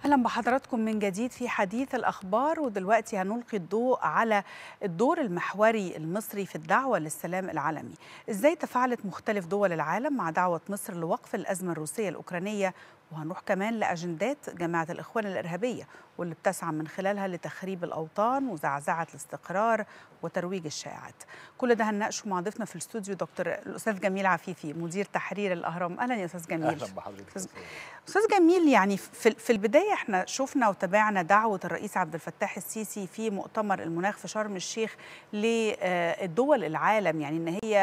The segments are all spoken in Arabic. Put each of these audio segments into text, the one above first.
أهلا بحضراتكم من جديد في حديث الأخبار، ودلوقتي هنلقي الضوء على الدور المحوري المصري في الدعوة للسلام العالمي. إزاي تفاعلت مختلف دول العالم مع دعوة مصر لوقف الأزمة الروسية الأوكرانية، وهنروح كمان لأجندات جماعة الإخوان الإرهابية واللي بتسعى من خلالها لتخريب الأوطان وزعزعة الاستقرار وترويج الشائعات. كل ده هنناقشه مع ضيفنا في الاستوديو دكتور الأستاذ جميل عفيفي، مدير تحرير الأهرام. أهلا يا أستاذ جميل. اهلا بحضرتك يا استاذ. أستاذ جميل، يعني في البداية احنا شفنا وتابعنا دعوة الرئيس عبد الفتاح السيسي في مؤتمر المناخ في شرم الشيخ للدول العالم، يعني ان هي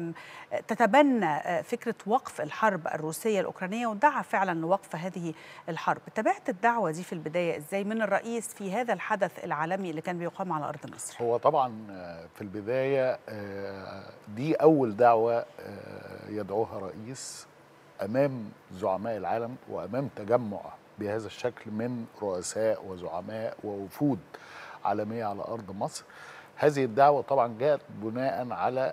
تتبنى فكرة وقف الحرب الروسية الأوكرانية، ودعا فعلا لوقف هذه الحرب. تابعت الدعوة دي في البداية ازاي من الرئيس في هذا الحدث العالمي اللي كان بيقام على أرض مصر؟ هو طبعا في البدايه دي اول دعوه يدعوها رئيس امام زعماء العالم وامام تجمع بهذا الشكل من رؤساء وزعماء ووفود عالميه على ارض مصر. هذه الدعوه طبعا جاءت بناء على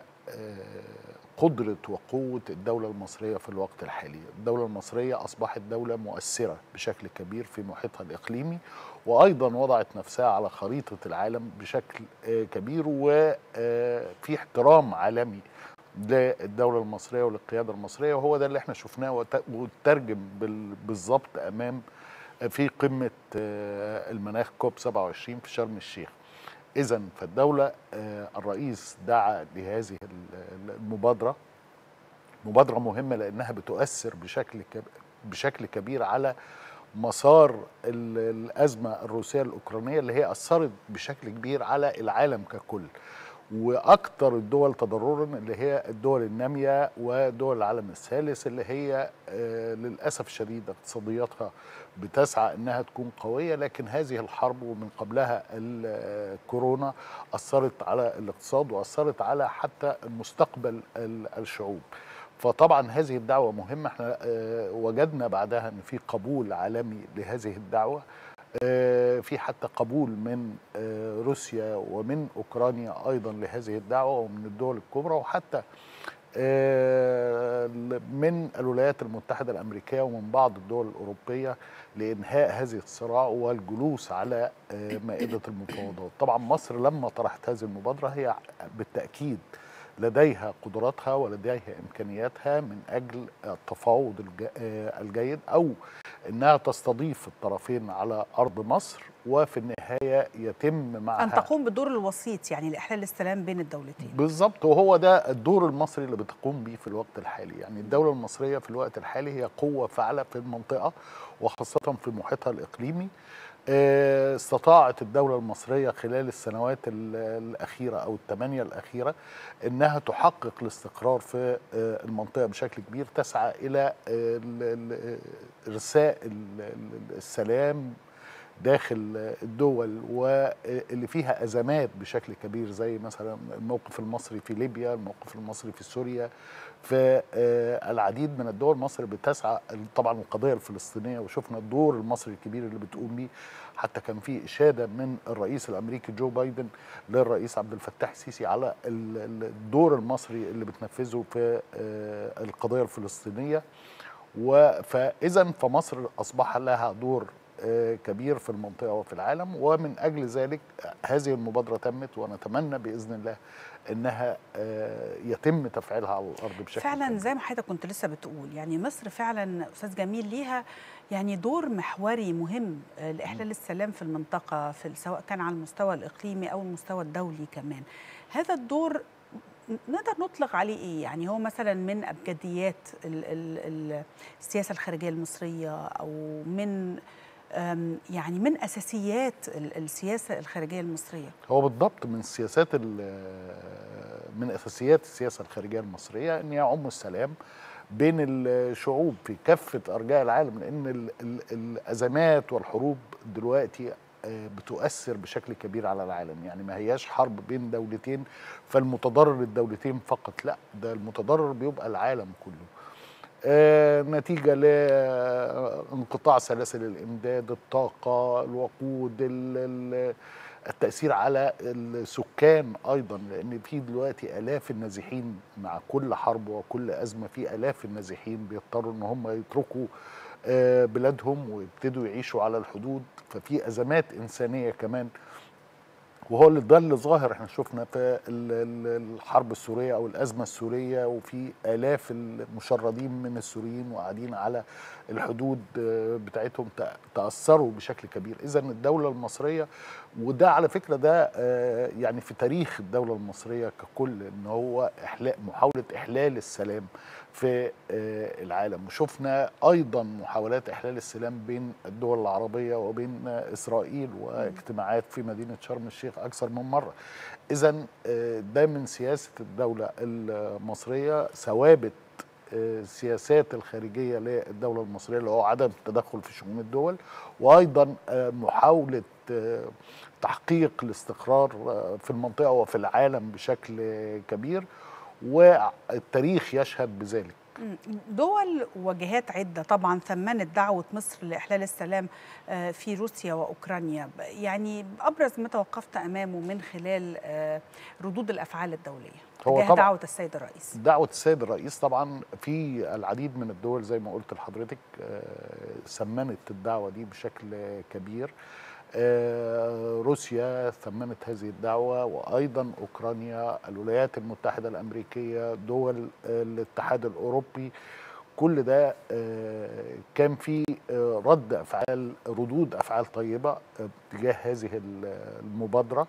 قدرة وقوة الدولة المصرية في الوقت الحالي. الدولة المصرية أصبحت دولة مؤثرة بشكل كبير في محيطها الإقليمي، وأيضا وضعت نفسها على خريطة العالم بشكل كبير، وفي احترام عالمي للدولة المصرية وللقيادة المصرية، وهو ده اللي احنا شفناه وترجم بالظبط أمام في قمة المناخ كوب 27 في شرم الشيخ. إذا فالدولة الرئيس دعا لهذه المبادرة، مبادرة مهمة لأنها بتؤثر بشكل كبير على مسار الأزمة الروسية الأوكرانية، اللي هي أثرت بشكل كبير على العالم ككل، واكثر الدول تضررا اللي هي الدول الناميه ودول العالم الثالث، اللي هي للاسف الشديد اقتصادياتها بتسعى انها تكون قويه، لكن هذه الحرب ومن قبلها الكورونا اثرت على الاقتصاد واثرت على حتى مستقبل الشعوب. فطبعا هذه الدعوه مهمه. احنا وجدنا بعدها ان في قبول عالمي لهذه الدعوه، في حتى قبول من روسيا ومن أوكرانيا أيضا لهذه الدعوة ومن الدول الكبرى، وحتى من الولايات المتحدة الأمريكية ومن بعض الدول الأوروبية لإنهاء هذه الصراع والجلوس على مائدة المفاوضات. طبعا مصر لما طرحت هذه المبادرة هي بالتأكيد لديها قدراتها ولديها إمكانياتها من أجل التفاوض الجيد، أو أنها تستضيف الطرفين على أرض مصر، وفي النهاية يتم معها أن تقوم بدور الوسيط يعني لإحلال السلام بين الدولتين. بالضبط، وهو ده الدور المصري اللي بتقوم به في الوقت الحالي. يعني الدولة المصرية في الوقت الحالي هي قوة فاعلة في المنطقة وخاصة في محيطها الإقليمي. استطاعت الدولة المصرية خلال السنوات الأخيرة أو الثمانية الأخيرة أنها تحقق الاستقرار في المنطقة بشكل كبير، تسعى إلى إرساء السلام داخل الدول واللي فيها أزمات بشكل كبير، زي مثلا الموقف المصري في ليبيا، الموقف المصري في سوريا، في العديد من الدول. مصر بتسعى طبعا القضية الفلسطينية، وشفنا الدور المصري الكبير اللي بتقوم بيه. حتى كان في إشادة من الرئيس الأمريكي جو بايدن للرئيس عبد الفتاح السيسي على الدور المصري اللي بتنفذه في القضية الفلسطينية. فإذا فمصر أصبح لها دور كبير في المنطقة وفي العالم، ومن أجل ذلك هذه المبادرة تمت، ونتمنى بإذن الله أنها يتم تفعيلها على الأرض بشكل فعلا كبير. زي ما حضرتك كنت لسه بتقول، يعني مصر فعلا أستاذ جميل ليها يعني دور محوري مهم لإحلال السلام في المنطقة، سواء كان على المستوى الإقليمي أو المستوى الدولي كمان. هذا الدور نقدر نطلق عليه إيه؟ يعني هو مثلا من أبجديات السياسة الخارجية المصرية، أو من يعني من أساسيات السياسة الخارجية المصرية؟ هو بالضبط من أساسيات السياسة الخارجية المصرية أن يعم السلام بين الشعوب في كافة أرجاء العالم، لأن الأزمات والحروب دلوقتي بتؤثر بشكل كبير على العالم. يعني ما هياش حرب بين دولتين فالمتضرر الدولتين فقط، لا، ده المتضرر بيبقى العالم كله، نتيجة لانقطاع سلاسل الإمداد، الطاقة، الوقود، التأثير على السكان أيضا، لأن في دلوقتي آلاف النازحين مع كل حرب وكل أزمة، في آلاف النازحين بيضطروا إن هم يتركوا بلادهم ويبتدوا يعيشوا على الحدود. ففي أزمات إنسانية كمان، وهو ده اللي ظاهر. احنا شفنا في الحرب السورية أو الأزمة السورية، وفي آلاف المشردين من السوريين وقاعدين على الحدود بتاعتهم تأثروا بشكل كبير. إذا الدولة المصرية، وده على فكرة ده يعني في تاريخ الدولة المصرية ككل، إن هو محاولة إحلال السلام في العالم. وشفنا أيضا محاولات إحلال السلام بين الدول العربية وبين إسرائيل، واجتماعات في مدينة شرم الشيخ أكثر من مرة. إذن ده من سياسة الدولة المصرية، ثوابت السياسات الخارجية للدولة المصرية اللي هو عدم التدخل في شؤون الدول، وأيضا محاولة تحقيق الاستقرار في المنطقة وفي العالم بشكل كبير، والتاريخ يشهد بذلك. دول وجهات عدة طبعا ثمنت دعوة مصر لإحلال السلام في روسيا وأوكرانيا، يعني أبرز ما توقفت أمامه من خلال ردود الأفعال الدولية تجاه دعوة السيد الرئيس. دعوة السيد الرئيس طبعا في العديد من الدول زي ما قلت لحضرتك ثمنت الدعوة دي بشكل كبير. روسيا ثمنت هذه الدعوة، وأيضا أوكرانيا، الولايات المتحدة الأمريكية، دول الاتحاد الأوروبي. كل ده كان في ردود أفعال طيبة تجاه هذه المبادرة،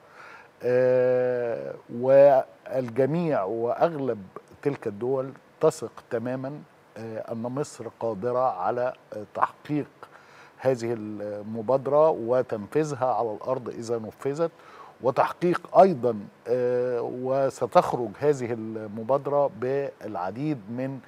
والجميع وأغلب تلك الدول تثق تماما أن مصر قادرة على تحقيق هذه المبادرة وتنفيذها على الأرض إذا نفذت، وتحقيق أيضا وستخرج هذه المبادرة بالعديد من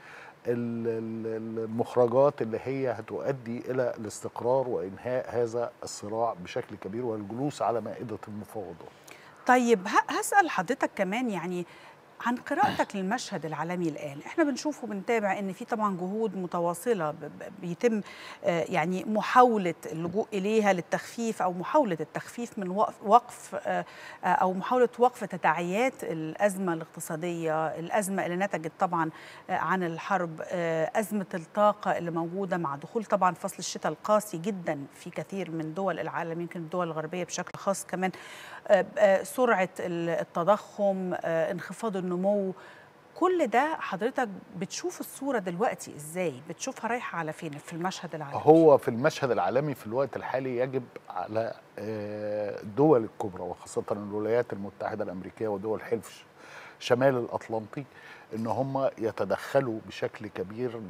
المخرجات اللي هي هتؤدي إلى الاستقرار وإنهاء هذا الصراع بشكل كبير والجلوس على مائدة المفاوضات. طيب هسأل حضرتك كمان يعني عن قراءتك للمشهد العالمي الآن. احنا بنشوف وبنتابع ان في طبعا جهود متواصلة بيتم يعني محاولة اللجوء إليها للتخفيف أو محاولة التخفيف من وقف أو محاولة وقف تداعيات الأزمة الاقتصادية، الأزمة اللي نتجت طبعا عن الحرب، أزمة الطاقة اللي موجودة مع دخول طبعا فصل الشتاء القاسي جدا في كثير من دول العالم، يمكن الدول الغربية بشكل خاص كمان، سرعة التضخم، انخفاض النمو. كل ده حضرتك بتشوف الصورة دلوقتي ازاي؟ بتشوفها رايحة على فين في المشهد العالمي؟ هو في المشهد العالمي في الوقت الحالي يجب على الدول الكبرى وخاصة الولايات المتحدة الأمريكية ودول حلف شمال الأطلنطي إن هم يتدخلوا بشكل كبير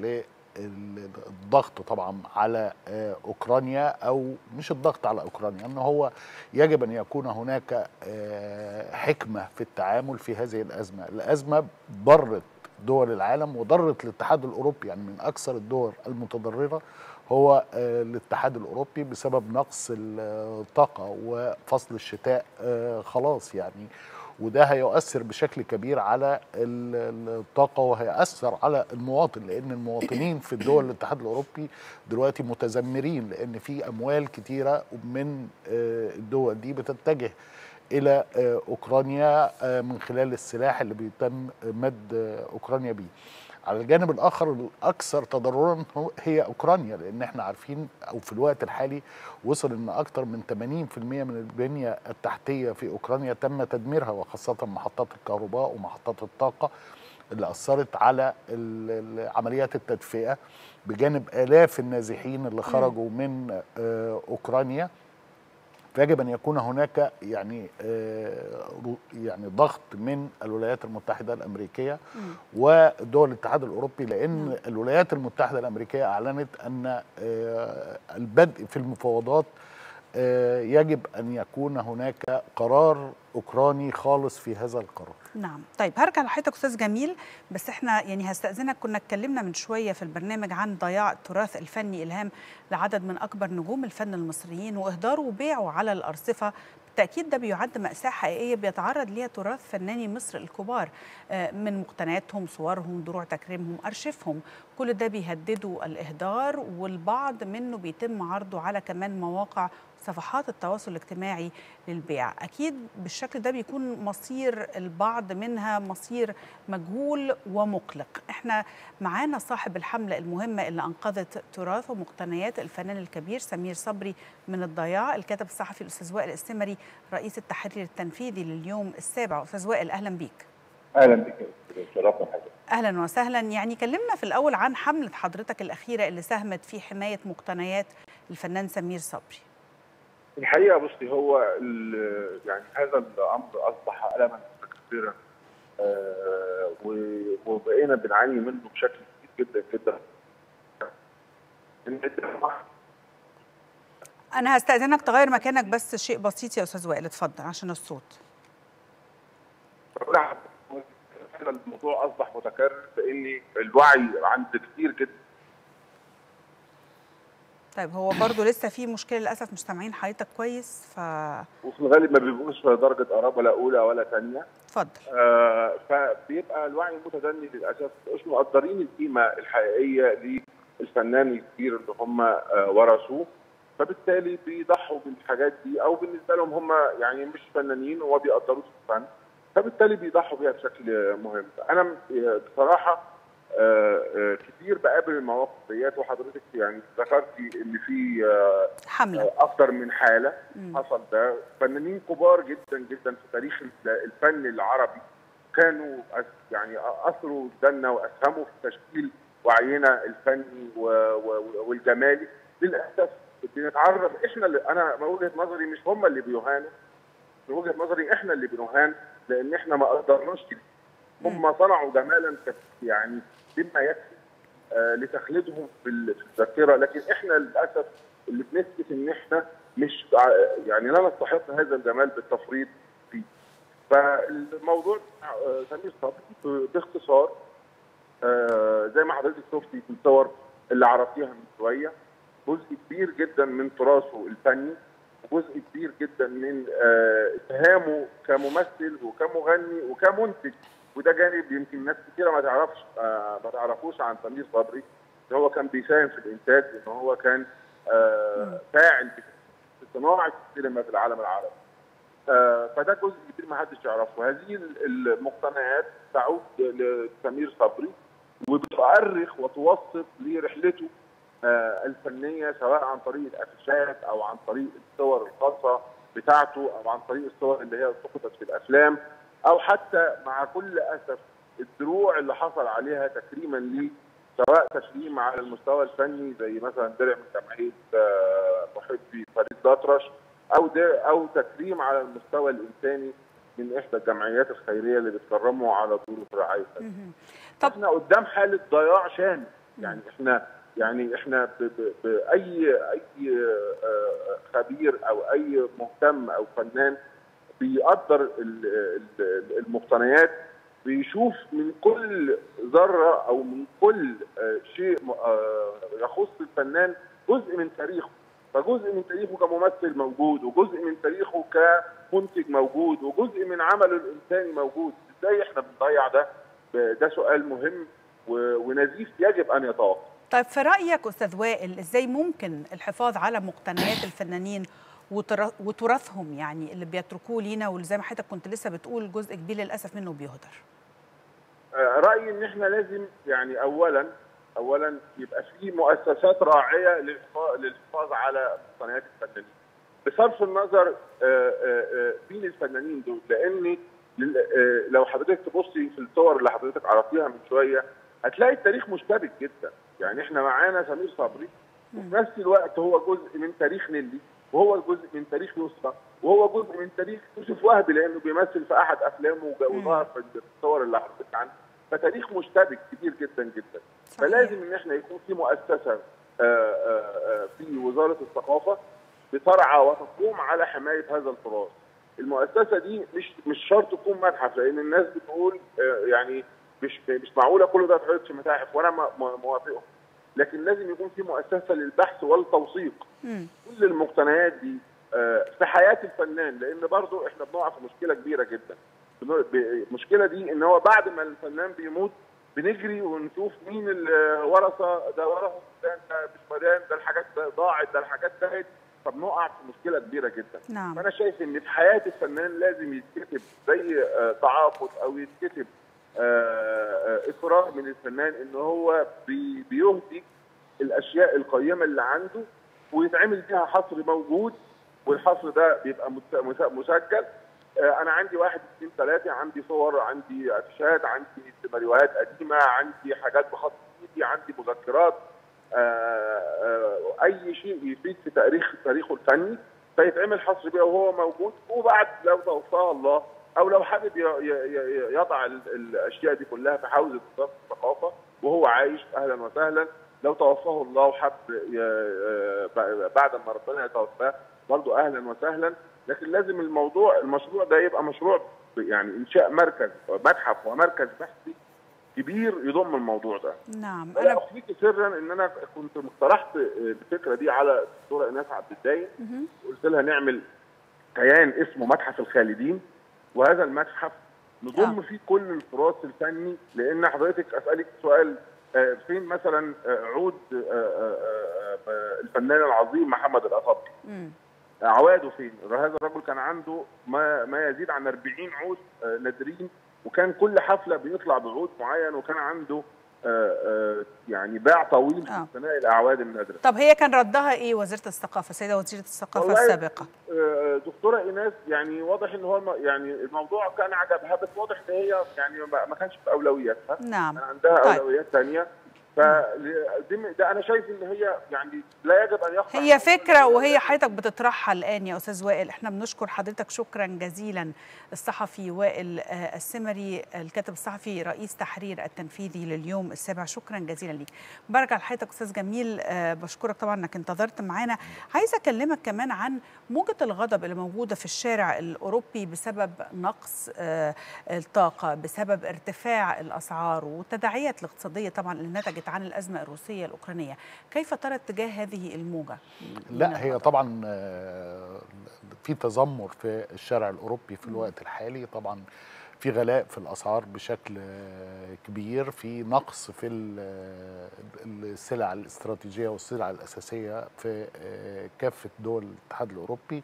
الضغط طبعا على أوكرانيا، أو مش الضغط على أوكرانيا، أنه هو يجب أن يكون هناك حكمة في التعامل في هذه الأزمة. الأزمة ضرت دول العالم وضرت الاتحاد الأوروبي، يعني من أكثر الدول المتضررة هو الاتحاد الأوروبي بسبب نقص الطاقة وفصل الشتاء خلاص يعني، وده هيؤثر بشكل كبير على الطاقة وهيأثر على المواطن، لأن المواطنين في الدول الاتحاد الأوروبي دلوقتي متذمرين، لأن في أموال كتيرة من الدول دي بتتجه إلى أوكرانيا من خلال السلاح اللي بيتم مد أوكرانيا بيه. على الجانب الآخر الأكثر تضررا هي أوكرانيا، لأن احنا عارفين أو في الوقت الحالي وصل أن أكثر من 80% من البنية التحتية في أوكرانيا تم تدميرها، وخاصة محطات الكهرباء ومحطات الطاقة اللي أثرت على عمليات التدفئة، بجانب آلاف النازحين اللي خرجوا من أوكرانيا. فيجب أن يكون هناك يعني ضغط من الولايات المتحدة الأمريكية ودول الاتحاد الأوروبي، لأن الولايات المتحدة الأمريكية أعلنت أن البدء في المفاوضات يجب أن يكون هناك قرار أوكراني خالص في هذا القرار. نعم. طيب هرجع لحضرتك أستاذ جميل، بس احنا يعني هستأذنك، كنا اتكلمنا من شوية في البرنامج عن ضياع التراث الفني إلهام لعدد من أكبر نجوم الفن المصريين وإهداره وبيعه على الأرصفة وبالتأكيد ده بيعد مأساة حقيقية بيتعرض ليها تراث فناني مصر الكبار من مقتنياتهم، صورهم، دروع تكريمهم، أرشيفهم. كل ده بيهددوا الإهدار، والبعض منه بيتم عرضه على كمان مواقع صفحات التواصل الاجتماعي للبيع. أكيد بالشكل ده بيكون مصير البعض منها مصير مجهول ومقلق. احنا معانا صاحب الحملة المهمة اللي أنقذت تراث ومقتنيات الفنان الكبير سمير صبري من الضياع، الكاتب الصحفي الأستاذ وائل السمري، رئيس التحرير التنفيذي لليوم السابع. أستاذ وائل، أهلا بيك. أهلا بك، شرفنا حضرتك. أهلا وسهلا. يعني كلمنا في الأول عن حملة حضرتك الأخيرة اللي ساهمت في حماية مقتنيات الفنان سمير صبري. الحقيقة بصي، هو يعني هذا الأمر أصبح ألما كثيرا، وبقينا بنعاني منه بشكل كبير جدا جدا. أنا هستأذنك تغير مكانك بس شيء بسيط يا أستاذ وائل، اتفضل عشان الصوت. هذا الموضوع أصبح متكرر، لأن الوعي عند كتير جدا. طيب هو برضه لسه في مشكلة للأسف، مش سامعين حضرتك كويس. وفي الغالب ما بيبقوش في درجة قرابة لا أولى ولا ثانية. اتفضل. فبيبقى الوعي متدني للأسف، مش مقدرين القيمة الحقيقية للفنان الكبير اللي هم ورثوه، فبالتالي بيضحوا بالحاجات دي، أو بالنسبة لهم هم يعني مش فنانين وما بيقدروش الفن، فبالتالي بيضحوا بيها بشكل مهم. أنا بصراحة كتير بقابل المواقف ديت، وحضرتك يعني ذكرتي ان في حمله اكتر من حاله حصل. ده فنانين كبار جدا جدا في تاريخ الفن العربي كانوا يعني اثروا الجنه واسهموا في تشكيل وعينا الفني والجمالي. للاسف بنتعرض احنا انا من وجهه نظري مش هم اللي بيهانوا، من وجهه نظري احنا اللي بنهان، لان احنا ما قدرناش كده. هم صنعوا جمالا يعني بما يكفي لتخليدهم في الذاكره، لكن احنا للاسف اللي بنثبت ان احنا مش يعني لا نستحق هذا الجمال بالتفريط فيه. فالموضوع سمير صبري باختصار زي ما حضرتك شفتي في الصور اللي عرفتيها من شويه، جزء كبير جدا من تراثه الفني وجزء كبير جدا من اتهامه كممثل وكمغني وكمنتج، وده جانب يمكن ناس كثيره ما تعرفوش عن سمير صبري، ان هو كان بيساهم في الانتاج، ان هو كان فاعل في صناعه السينما في العالم العربي. فده جزء كبير ما حدش يعرفه. هذه المقتنيات تعود لسمير صبري وبتؤرخ وتوثق لرحلته الفنيه، سواء عن طريق الافيشات او عن طريق الصور الخاصه بتاعته او عن طريق الصور اللي هي سقطت في الافلام، او حتى مع كل اسف الدروع اللي حصل عليها تكريما ليه، سواء تكريم على المستوى الفني زي مثلا درع من جمعيه محبي فريد الأطرش، او تكريم على المستوى الانساني من احدى الجمعيات الخيريه اللي بتكرمه على دور الرعايه. طب احنا قدام حاله ضياع شامل. يعني احنا باي خبير او اي مهتم او فنان بيقدر المقتنيات، بيشوف من كل ذره او من كل شيء يخص الفنان جزء من تاريخه، فجزء من تاريخه كممثل موجود، وجزء من تاريخه كمنتج موجود، وجزء من عمله الانساني موجود. ازاي احنا بنضيع ده؟ ده سؤال مهم ونزيف يجب ان يتوقف. طيب في رايك استاذ وائل، ازاي ممكن الحفاظ على مقتنيات الفنانين وتراثهم يعني اللي بيتركوه لينا، واللي زي ما حضرتك كنت لسه بتقول جزء كبير للاسف منه بيهدر؟ رايي ان احنا لازم يعني اولا يبقى في مؤسسات راعيه للحفاظ على مقتنيات الفنانين، بصرف النظر مين الفنانين دول، لان لو حضرتك تبصي في الصور اللي حضرتك عرفتيها من شويه هتلاقي التاريخ مشترك جدا. يعني احنا معانا سمير صبري وفي نفس الوقت هو جزء من تاريخ نيلي، وهو جزء من تاريخ يسرى، وهو جزء من تاريخ يوسف وهبي لانه بيمثل في احد افلامه وظهر في الصور اللي حضرتك عنها. فتاريخ مشترك كبير جدا جدا. فلازم ان احنا يكون في مؤسسه في وزاره الثقافه بترعى وتقوم على حمايه هذا التراث. المؤسسه دي مش شرط تكون متحف، لان الناس بتقول يعني مش معقوله كل ده يتحط في متاحف، وانا موافقهم، لكن لازم يكون في مؤسسه للبحث والتوثيق. كل المقتنيات دي في حياه الفنان، لان برضو احنا بنقع في مشكله كبيره جدا. المشكله دي ان هو بعد ما الفنان بيموت بنجري ونشوف مين الورثه، ده ورثه فلان، ده مش فلان، ده الحاجات ضاعت، ده الحاجات تاهت، فبنقع في مشكله كبيره جدا. نعم. فانا شايف ان في حياه الفنان لازم يتكتب زي تعاقد او يتكتب اصرار من الفنان ان هو بيهدي الاشياء القيمه اللي عنده ويتعمل فيها حصر موجود، والحصر ده بيبقى مسجل. انا عندي 1 2 3، عندي صور، عندي افيشات، عندي سيناريوهات قديمه، عندي حاجات بخط ايدي، عندي مذكرات، اي شيء يفيد في تاريخه الفني فيتعمل حصر بيه وهو موجود. وبعد لو توفاه الله او لو حابب يضع الاشياء دي كلها في حوزه وزاره الثقافه وهو عايش، اهلا وسهلا. لو توفاه الله وحب بعد ما ربنا يتوفاه برضه اهلا وسهلا. لكن لازم المشروع ده يبقى مشروع يعني انشاء مركز متحف ومركز بحثي كبير يضم الموضوع ده. نعم. انا اخفيك سرا ان انا كنت اقترحت الفكره دي على الدكتوره ايناس عبد الدايم، قلت لها نعمل كيان اسمه متحف الخالدين، وهذا المتحف نضم فيه كل التراث الفني. لان حضرتك اسالك سؤال، فين مثلا عود الفنان العظيم محمد الأصابجي؟ عواده فين؟ هذا الرجل كان عنده ما يزيد عن 40 عود نادرين، وكان كل حفله بيطلع بعود معين، وكان عنده يعني باع طويل في ثناء الاعواد النادره. طب هي كان ردها ايه وزيره الثقافه، السيده وزيره الثقافه السابقه؟ دكتوره ايناس يعني واضح ان هو يعني الموضوع كان عجبها، بس واضح ان هي يعني ما كانش في اولوياتها. نعم. كان عندها اولويات ثانيه. ده انا شايف ان هي يعني لا يجب ان يخضع، هي فكره وهي حضرتك بتطرحها الان يا استاذ وائل. احنا بنشكر حضرتك شكرا جزيلا الصحفي وائل السمري، الكاتب الصحفي رئيس تحرير التنفيذي لليوم السابع، شكرا جزيلا ليك. برجع لحضرتك استاذ جميل، بشكرك طبعا انك انتظرت معانا. عايزه اكلمك كمان عن موجه الغضب اللي موجوده في الشارع الاوروبي بسبب نقص الطاقه، بسبب ارتفاع الاسعار والتداعيات الاقتصاديه طبعا اللي نتجت عن الأزمة الروسية الأوكرانية. كيف ترى اتجاه هذه الموجة؟ لا، هي طبعا في تذمر في الشارع الأوروبي في الوقت الحالي. طبعا في غلاء في الأسعار بشكل كبير، في نقص في السلع الاستراتيجية والسلع الأساسية في كافة دول الاتحاد الأوروبي.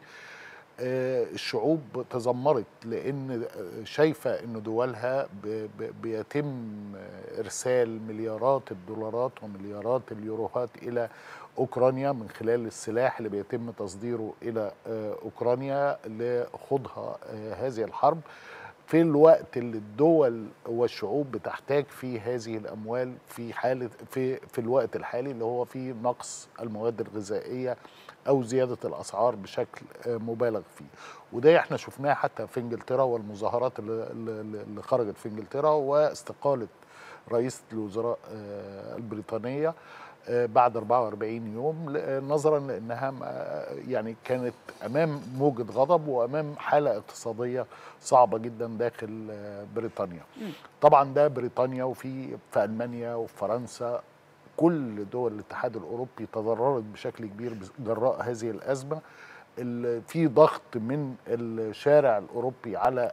الشعوب تذمرت لأن شايفة أن دولها بيتم إرسال مليارات الدولارات ومليارات اليوروهات إلى أوكرانيا من خلال السلاح اللي بيتم تصديره إلى أوكرانيا لخوضها هذه الحرب، في الوقت اللي الدول والشعوب بتحتاج فيه هذه الأموال في حالة في الوقت الحالي اللي هو فيه نقص المواد الغذائية أو زيادة الأسعار بشكل مبالغ فيه. وده احنا شفناه حتى في انجلترا والمظاهرات اللي خرجت في انجلترا واستقالة رئيسة الوزراء البريطانية بعد 44 يوم، نظرا لأنها يعني كانت أمام موجة غضب وأمام حالة اقتصادية صعبة جدا داخل بريطانيا. طبعا ده بريطانيا، وفي ألمانيا وفي فرنسا، كل دول الاتحاد الأوروبي تضررت بشكل كبير جراء هذه الأزمة. في ضغط من الشارع الأوروبي على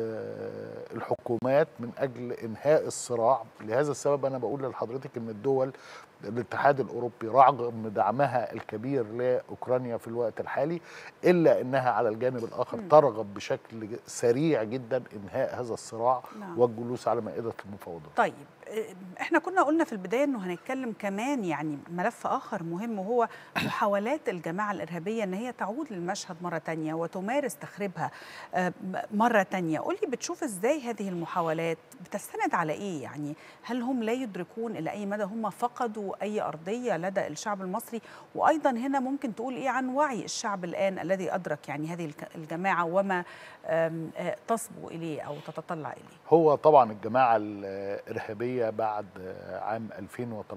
الحكومات من أجل إنهاء الصراع. لهذا السبب أنا بقول لحضرتك إن الدول الاتحاد الأوروبي رغم دعمها الكبير لأوكرانيا في الوقت الحالي، إلا أنها على الجانب الآخر ترغب بشكل سريع جدا إنهاء هذا الصراع والجلوس على مائدة المفاوضات. طيب، احنا كنا قلنا في البداية أنه هنتكلم كمان يعني ملف آخر مهم، وهو محاولات الجماعة الإرهابية أن هي تعود للمشهد مرة تانية وتمارس تخريبها مرة تانية. قولي بتشوف إزاي هذه المحاولات؟ بتستند على إيه؟ يعني هل هم لا يدركون إلى أي مدى هم فقدوا أي أرضية لدى الشعب المصري؟ وأيضا هنا ممكن تقول إيه عن وعي الشعب الآن الذي أدرك يعني هذه الجماعة وما تصبو إليه أو تتطلع إليه؟ هو طبعا الجماعة الإرهابية بعد عام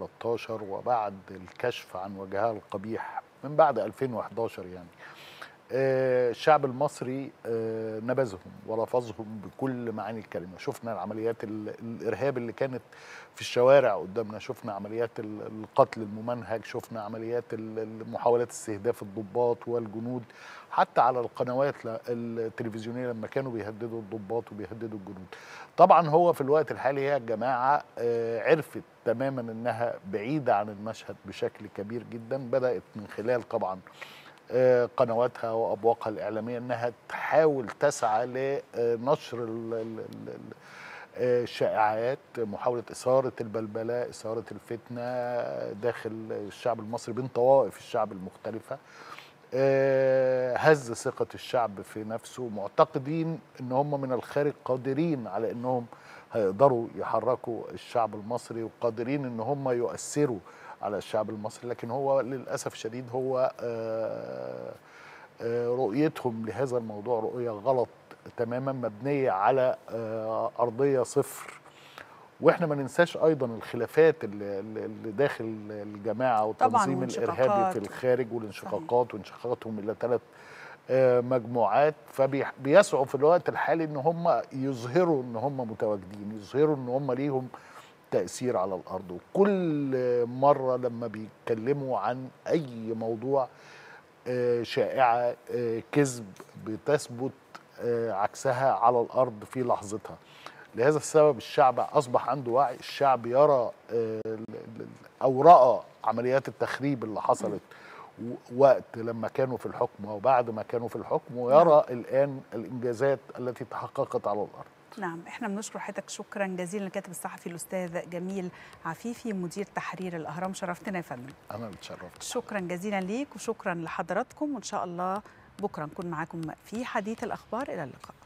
2013 وبعد الكشف عن وجهها القبيح من بعد 2011 يعني الشعب المصري نبذهم ورفضهم بكل معاني الكلمة. شفنا العمليات الإرهاب اللي كانت في الشوارع قدامنا، شفنا عمليات القتل الممنهج، شفنا عمليات محاولات استهداف الضباط والجنود، حتى على القنوات التلفزيونية لما كانوا بيهددوا الضباط وبيهددوا الجنود. طبعا هو في الوقت الحالي هي الجماعة عرفت تماما انها بعيدة عن المشهد بشكل كبير جدا. بدأت من خلال طبعا قنواتها وأبواقها الإعلامية أنها تحاول تسعى لنشر الشائعات، محاولة إثارة البلبلة، إثارة الفتنة داخل الشعب المصري بين طوائف الشعب المختلفة، هز ثقة الشعب في نفسه، معتقدين أن هم من الخارج قادرين على أنهم هيقدروا يحركوا الشعب المصري وقادرين أن هم يؤثروا على الشعب المصري. لكن هو للأسف الشديد هو رؤيتهم لهذا الموضوع رؤية غلط تماما، مبنية على أرضية صفر. واحنا ما ننساش ايضا الخلافات اللي داخل الجماعه والتنظيم الارهابي في الخارج، والانشقاقات وانشقاقاتهم الى 3 مجموعات. فبيسعوا في الوقت الحالي ان هم يظهروا ان هم متواجدين، يظهروا ان هم ليهم تأثير على الأرض. وكل مرة لما بيتكلموا عن أي موضوع شائعة كذب بتثبت عكسها على الأرض في لحظتها. لهذا السبب الشعب أصبح عنده وعي، الشعب يرى أو رأى عمليات التخريب اللي حصلت وقت لما كانوا في الحكم وبعد ما كانوا في الحكم، ويرى الآن الإنجازات التي تحققت على الأرض. نعم، احنا بنشكر حضرتك شكرا جزيلا الكاتب الصحفي الاستاذ جميل عفيفي مدير تحرير الاهرام. شرفتنا يا فندم. انا اتشرفت. شكرا جزيلا ليك وشكرا لحضراتكم، وان شاء الله بكره نكون معاكم في حديث الاخبار. الى اللقاء.